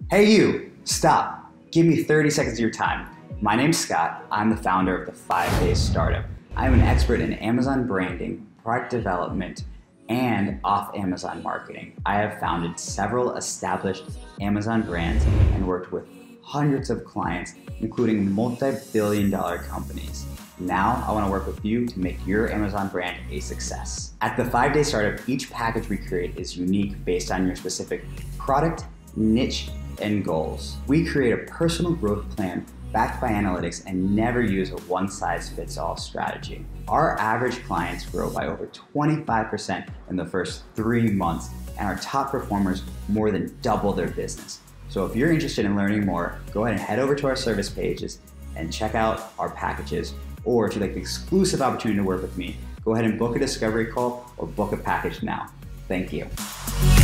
Hey you, stop. Give me 30 seconds of your time. My name's Scott. I'm the founder of the 5 Day Startup. I'm an expert in Amazon branding, product development, and off-Amazon marketing. I have founded several established Amazon brands and worked with hundreds of clients, including multi-billion-dollar companies. Now, I want to work with you to make your Amazon brand a success. At the 5 Day Startup, each package we create is unique based on your specific product, niche, and goals. We create a personal growth plan backed by analytics and never use a one-size-fits-all strategy. Our average clients grow by over 25% in the first 3 months, and our top performers more than double their business. So if you're interested in learning more, go ahead and head over to our service pages and check out our packages. Or if you'd like the exclusive opportunity to work with me, go ahead and book a discovery call or book a package now. Thank you.